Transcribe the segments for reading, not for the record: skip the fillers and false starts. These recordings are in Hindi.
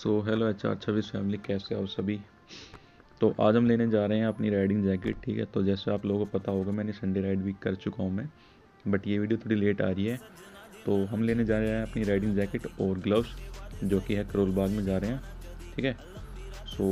सो हेलो HR26 फैमिली, कैसे हो सभी। तो आज हम लेने जा रहे हैं अपनी राइडिंग जैकेट। ठीक है, तो जैसे आप लोगों को पता होगा मैंने संडे राइड भी कर चुका हूँ मैं, बट ये वीडियो थोड़ी लेट आ रही है। तो हम लेने जा रहे हैं अपनी राइडिंग जैकेट और ग्लव्स, जो कि है करोल बाग में जा रहे हैं। ठीक है, सो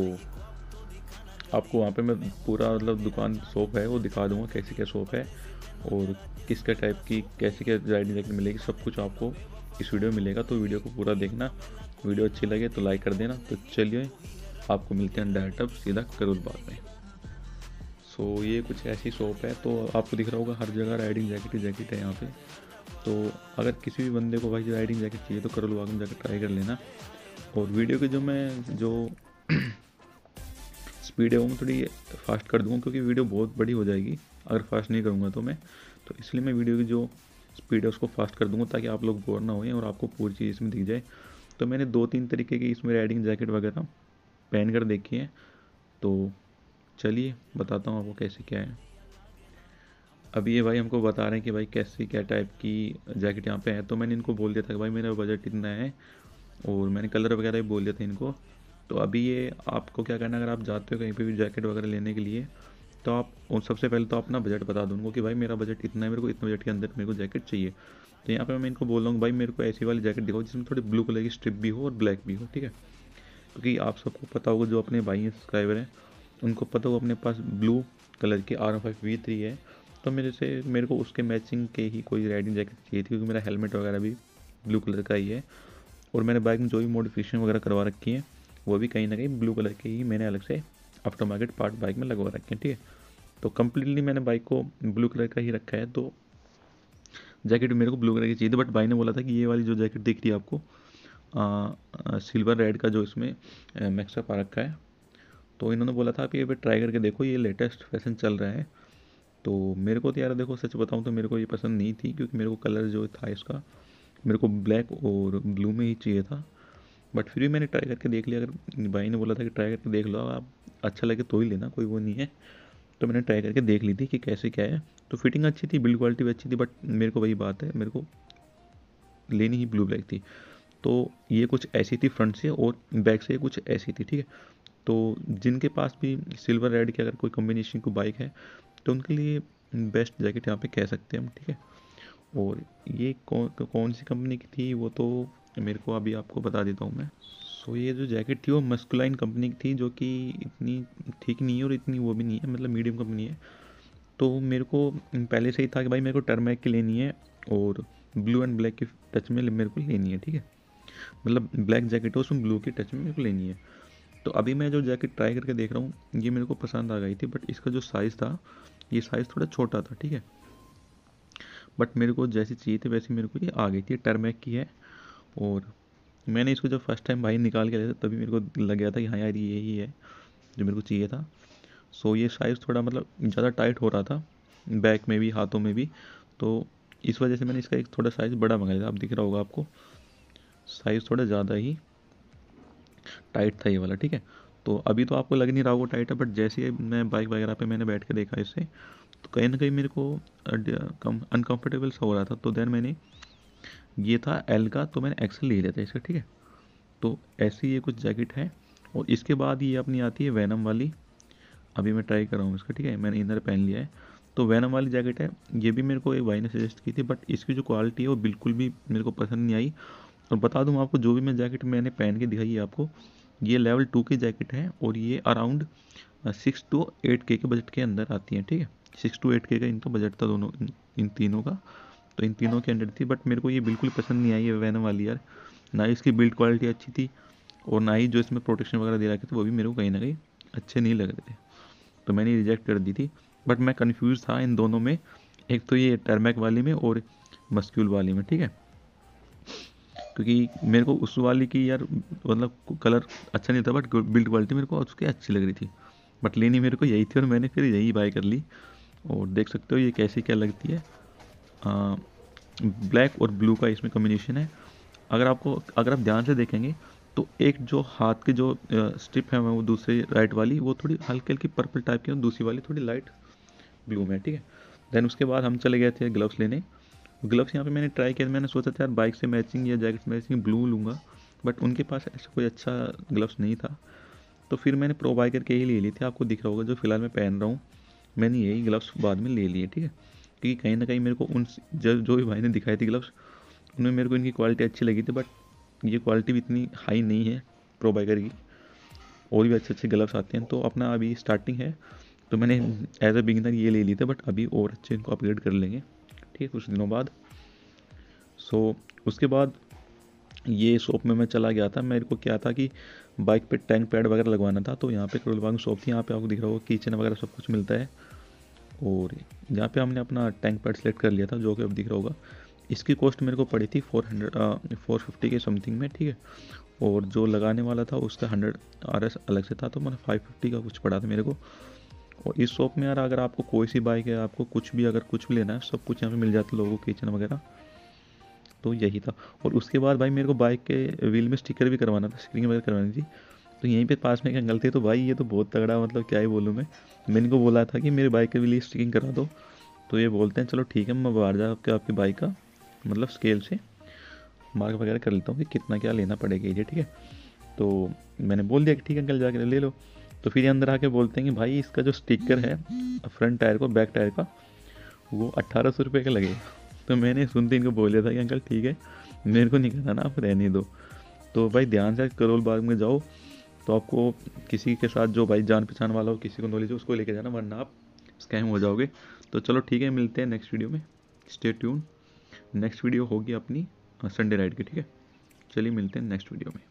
आपको वहाँ पे मैं पूरा मतलब दुकान शॉप है वो दिखा दूँगा, कैसी क्या शॉप है और किस क्या टाइप की कैसी क्या राइडिंग जैकेट मिलेगी, सब कुछ आपको इस वीडियो में मिलेगा। तो वीडियो को पूरा देखना, वीडियो अच्छी लगे तो लाइक कर देना। तो चलिए आपको मिलते हैं डायरेक्ट अब सीधा करोल बाग में। सो ये कुछ ऐसी शॉप है, तो आपको दिख रहा होगा हर जगह राइडिंग जैकेट ही जैकेट है यहाँ पे। तो अगर किसी भी बंदे को भाई राइडिंग जैकेट चाहिए तो करोल बाग में जाकर ट्राई कर लेना। और वीडियो की जो स्पीड है वो मैं थोड़ी फास्ट कर दूँगा, क्योंकि वीडियो बहुत बड़ी हो जाएगी अगर फास्ट नहीं करूँगा तो मैं। तो इसलिए मैं वीडियो की जो स्पीड है उसको फास्ट कर दूँगा, ताकि आप लोग बोर ना होएं और आपको पूरी चीज़ इसमें दिख जाए। तो मैंने 2-3 तरीके की इसमें राइडिंग जैकेट वगैरह पहन कर देखी है। तो चलिए बताता हूँ आपको कैसे क्या है। अभी ये भाई हमको बता रहे हैं कि भाई कैसी क्या टाइप की जैकेट यहाँ पे है। तो मैंने इनको बोल दिया था कि भाई मेरा बजट इतना है, और मैंने कलर वगैरह भी बोल दिया था इनको। तो अभी ये आपको क्या करना है, अगर आप जाते हो कहीं पे भी जैकेट वगैरह लेने के लिए, तो आप उन सबसे पहले तो अपना बजट बता दो उनको कि भाई मेरा बजट इतना है, मेरे को इतने बजट के अंदर मेरे को जैकेट चाहिए। तो यहाँ पे मैं इनको बोल रहा हूँ भाई मेरे को ऐसी वाली जैकेट दिखाओ जिसमें थोड़ी ब्लू कलर की स्ट्रिप भी हो और ब्लैक भी हो। ठीक है, क्योंकि आप सबको पता होगा, जो अपने भाई हैं सब्सक्राइबर हैं उनको पता होगा अपने पास ब्लू कलर की R15V3 है। तो मेरे को उसके मैचिंग के ही कोई राइडिंग जैकेट चाहिए थी, क्योंकि मेरा हेलमेट वगैरह भी ब्लू कलर का ही है। और मैंने बाइक में जो भी मॉडिफिकेशन वगैरह करवा रखी है वो भी कहीं ना कहीं ब्लू कलर के ही मैंने अलग से आफ्टर मार्केट पार्ट बाइक में लगवा रखे हैं। ठीक है, तो कम्प्लीटली मैंने बाइक को ब्लू कलर का ही रखा है। तो जैकेट मेरे को ब्लू कलर की चाहिए थी, बट भाई ने बोला था कि ये वाली जो जैकेट दिख रही है आपको सिल्वर रेड का जो इसमें मैक्सअप आ रखा है, तो इन्होंने बोला था आप ये पे ट्राई करके देखो, ये लेटेस्ट फैशन चल रहा है। तो मेरे को तो यार देखो सच बताऊँ तो मेरे को ये पसंद नहीं थी, क्योंकि मेरे को कलर जो था इसका मेरे को ब्लैक और ब्लू में ही चाहिए था। बट फिर भी मैंने ट्राई करके देख लिया। अगर भाई ने बोला था कि ट्राई करके देख लो, आप अच्छा लगे तो ही लेना, कोई वो नहीं है। तो मैंने ट्राई करके देख ली थी कि कैसे क्या है। तो फिटिंग अच्छी थी, बिल्ड क्वालिटी भी अच्छी थी, बट मेरे को वही बात है, मेरे को लेनी ही ब्लू ब्लैक थी। तो ये कुछ ऐसी थी फ्रंट से, और बैक से कुछ ऐसी थी। ठीक है, तो जिनके पास भी सिल्वर रेड की अगर कोई कॉम्बिनेशन की बाइक है तो उनके लिए बेस्ट जैकेट यहाँ पे कह सकते हैं हम। ठीक है, और ये कौन सी कंपनी की थी वो तो मेरे को अभी आपको बता देता हूँ मैं। सो ये जो जैकेट थी वो मस्कुलाइन कंपनी की थी, जो कि इतनी ठीक नहीं है और इतनी वो भी नहीं है, मतलब मीडियम कंपनी है। तो मेरे को पहले से ही था कि भाई मेरे को टर्मैक की लेनी है, और ब्लू एंड ब्लैक की टच में मेरे को लेनी है। ठीक है, मतलब ब्लैक जैकेट हो उसमें ब्लू की टच में मेरे को लेनी है। तो अभी मैं जो जैकेट ट्राई करके देख रहा हूँ ये मेरे को पसंद आ गई थी, बट इसका जो साइज़ था ये साइज़ थोड़ा छोटा था। ठीक है, बट मेरे को जैसी चाहिए थी वैसी मेरे को ये आ गई थी। टर्मैक की है, और मैंने इसको जब फर्स्ट टाइम भाई निकाल के लाया था तभी मेरे को लग गया था कि हाँ यार ये ही है जो मेरे को चाहिए था। सो ये साइज़ थोड़ा मतलब ज़्यादा टाइट हो रहा था बैक में भी हाथों में भी, तो इस वजह से मैंने इसका एक थोड़ा साइज़ बड़ा मंगाया था। अब दिख रहा होगा आपको, साइज़ थोड़ा ज़्यादा ही टाइट था ये वाला। ठीक है, तो अभी तो आपको लग नहीं रहा होगा टाइट है, बट जैसे ही मैं बाइक वगैरह पे मैंने बैठ के देखा इससे, तो कहीं ना कहीं मेरे को अनकम्फर्टेबल सा हो रहा था। तो देन मैंने, ये था एल का, तो मैंने एक्सेल ले लिया था इसका। ठीक है, तो ऐसी ये कुछ जैकेट है। और इसके बाद ये अपनी आती है वैनम वाली। अभी मैं ट्राई कर रहा हूँ इसका। ठीक है, मैंने इनर पहन लिया है। तो वैनम वाली जैकेट है, ये भी मेरे को एक भाई ने सजेस्ट की थी, बट इसकी जो क्वालिटी है वो बिल्कुल भी मेरे को पसंद नहीं आई। और बता दूँ आपको, जो भी मैं जैकेट मैंने पहन के दिखाई है आपको, ये लेवल 2 की जैकेट है, और ये अराउंड 6 to 8 के बजट के अंदर आती है। ठीक है, 6 to 8 का इनका बजट था दोनों, इन तीनों का। तो इन तीनों के अंदर थी, बट मेरे को ये बिल्कुल पसंद नहीं आई है वैनम वाली यार। ना इसकी बिल्ड क्वालिटी अच्छी थी, और ना ही जो इसमें प्रोटेक्शन वगैरह दे रखे थे वो भी मेरे को कहीं ना कहीं अच्छे नहीं लग रहे थे। तो मैंने रिजेक्ट कर दी थी। बट मैं कंफ्यूज था इन दोनों में, एक तो ये टर्मैक वाली में और मस्क्यूल वाली में। ठीक है, क्योंकि मेरे को उस वाली की यार मतलब कलर अच्छा नहीं था, बट बिल्ड क्वालिटी मेरे को उसकी अच्छी लग रही थी। बट लेनी मेरे को यही थी, और मैंने फिर यही बाय कर ली। और देख सकते हो ये कैसी क्या लगती है। ब्लैक और ब्लू का इसमें कॉम्बिनेशन है। अगर आप ध्यान से देखेंगे तो एक जो हाथ की जो स्ट्रिप है वो दूसरी राइट वाली वो थोड़ी हल्की हल्की पर्पल टाइप की है, और दूसरी वाली थोड़ी लाइट ब्लू में है। ठीक है, देन उसके बाद हम चले गए थे ग्लव्स लेने। ग्लव्स यहाँ पे मैंने ट्राई किया, मैंने सोचा था यार बाइक से मैचिंग या जैकेट से मैचिंग ब्लू लूँगा, बट उनके पास ऐसा कोई अच्छा ग्लव्स नहीं था, तो फिर मैंने प्रो बाइकर के ही ले ली थी। आपको दिख रहा होगा जो फिलहाल मैं पहन रहा हूँ, मैंने यही ग्लव्स बाद में ले लिए, ठीक है। क्योंकि कहीं ना कहीं मेरे को उन जो भी भाई ने दिखाई थी ग्लव्स, उनमें मेरे को इनकी क्वालिटी अच्छी लगी थी, बट ये क्वालिटी भी इतनी हाई नहीं है प्रो बाइकर की, और भी अच्छे अच्छे ग्लव्स आते हैं। तो अपना अभी स्टार्टिंग है, तो मैंने एज अ बिगिनर ये ले ली थे, बट अभी और अच्छे इनको अपग्रेड कर लेंगे, ठीक है, कुछ दिनों बाद। सो उसके बाद ये शॉप में मैं चला गया था। मेरे को क्या था कि बाइक पे टैंक पैड वगैरह लगवाना था, तो यहाँ पे करोल बाग शॉप थी, यहाँ पे आपको दिख रहा होगा किचन वगैरह सब कुछ मिलता है। और यहाँ पे हमने अपना टैंक पैड सेलेक्ट कर लिया था, जो कि अब दिख रहा होगा। इसकी कॉस्ट मेरे को पड़ी थी 450 के समथिंग में, ठीक है। और जो लगाने वाला था उसका 100 RS अलग से था, तो मैंने 550 का कुछ पड़ा था मेरे को। और इस शॉप में यार अगर आपको कोई सी बाइक है, आपको कुछ भी अगर कुछ भी लेना है, सब कुछ यहाँ पे मिल जाता है लोगों को, किचन वगैरह। तो यही था। और उसके बाद भाई मेरे को बाइक के व्हील में स्टिकर भी करवाना था, स्टिकरिंग वगैरह करवानी थी। तो यहीं पे पास में एक अंकल थे, तो भाई ये तो बहुत तगड़ा, मतलब क्या ही बोलूँ मैंने इनको बोला था कि मेरी बाइक के व्हील स्टिकिंग करा दो। तो ये बोलते हैं चलो ठीक है, मैं बाहर जा के आपकी बाइक का मतलब स्केल से मार्क वगैरह कर लेता हूँ कि कितना क्या लेना पड़ेगा ये, ठीक है। तो मैंने बोल दिया कि ठीक है अंकल, जाके ले लो। तो फिर ये अंदर आके बोलते हैं कि भाई इसका जो स्टिकर है फ्रंट टायर को बैक टायर का, वो 1800 रुपये का लगेगा। तो मैंने सुनते इनको बोल दिया था कि अंकल ठीक है, मेरे को नहीं करना ना, आप रहने दो। तो भाई ध्यान से करोल बाग में जाओ, तो आपको किसी के साथ जो भाई जान पहचान वाला हो, किसी को नॉलेज हो, उसको लेके जाना, वरना आप स्कैम हो जाओगे। तो चलो ठीक है, मिलते हैं नेक्स्ट वीडियो में, स्टे ट्यून। नेक्स्ट वीडियो होगी अपनी संडे राइड की, ठीक है। चलिए मिलते हैं नेक्स्ट वीडियो में।